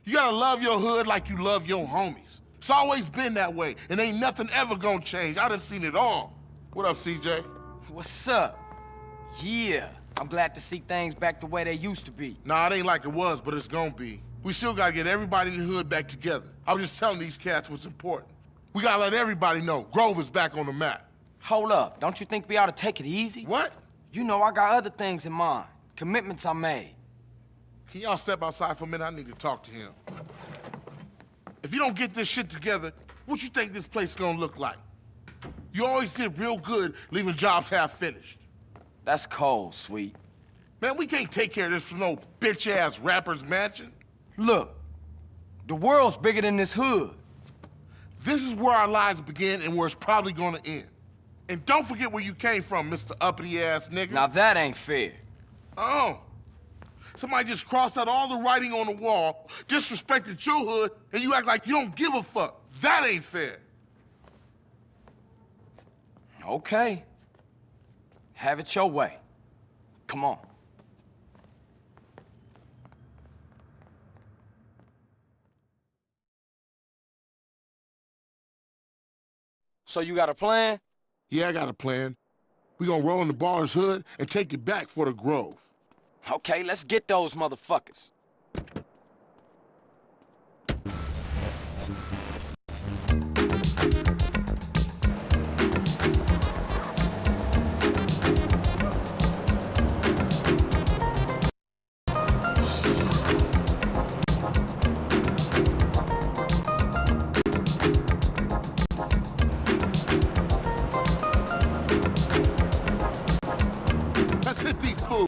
You gotta love your hood like you love your homies. It's always been that way, and ain't nothing ever gonna change. I done seen it all. What up, CJ? What's up? Yeah, I'm glad to see things back the way they used to be. Nah, it ain't like it was, but it's gonna be. We still gotta get everybody in the hood back together. I was just telling these cats what's important. We gotta let everybody know Grove is back on the map. Hold up, don't you think we ought to take it easy? What? You know I got other things in mind. Commitments I made. Can y'all step outside for a minute? I need to talk to him. If you don't get this shit together, what you think this place is gonna look like? You always did real good leaving jobs half finished. That's cold, sweet. Man, we can't take care of this from no bitch-ass rapper's mansion. Look, the world's bigger than this hood. This is where our lives begin and where it's probably gonna end. And don't forget where you came from, Mr. Uppity-ass nigga. Now that ain't fair. Oh. Somebody just crossed out all the writing on the wall, disrespected your hood, and you act like you don't give a fuck. That ain't fair. Okay. Have it your way. Come on. So you got a plan? Yeah, I got a plan. We gonna roll in the baller's hood and take it back for the Grove. Okay, let's get those motherfuckers. Let's hit these fools.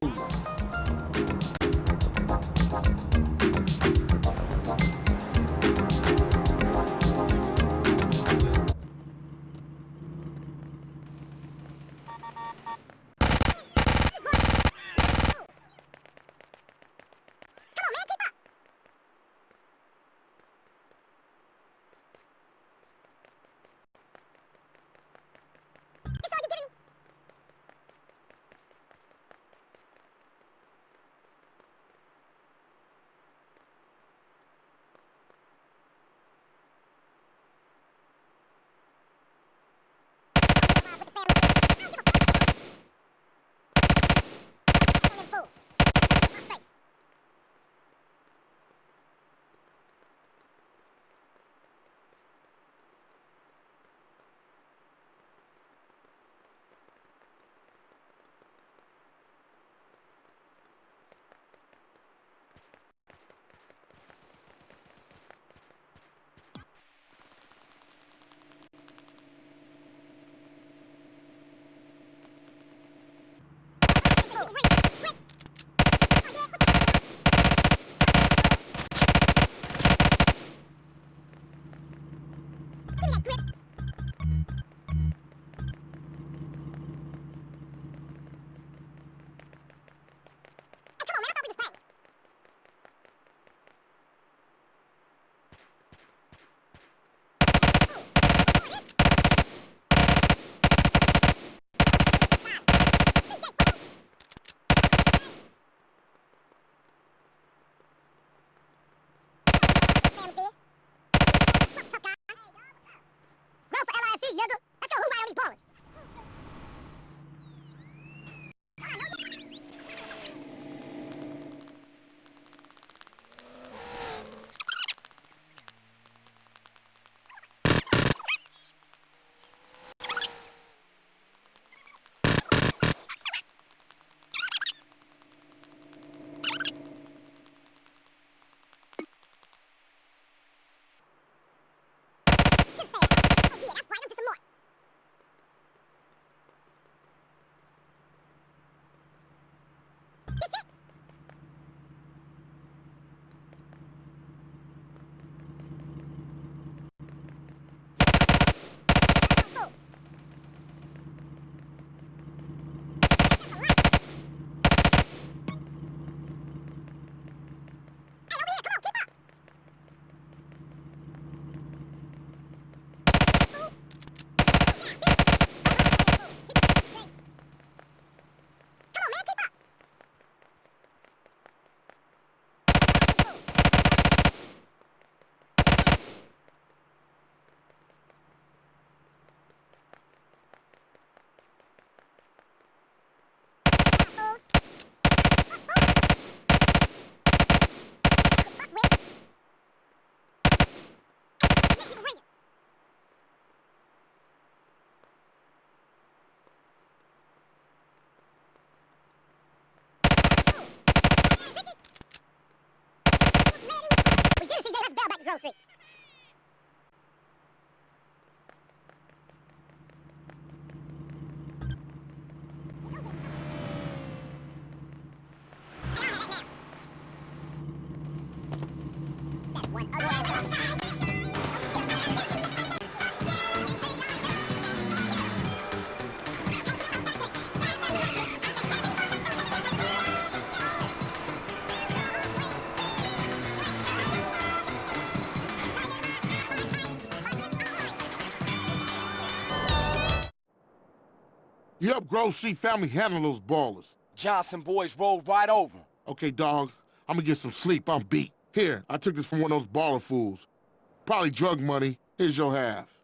Grove Street. You help Grove Street family handle those ballers. Johnson boys rolled right over 'em. Okay, dog, I'm gonna get some sleep. I'm beat. Here, I took this from one of those baller fools. Probably drug money. Here's your half.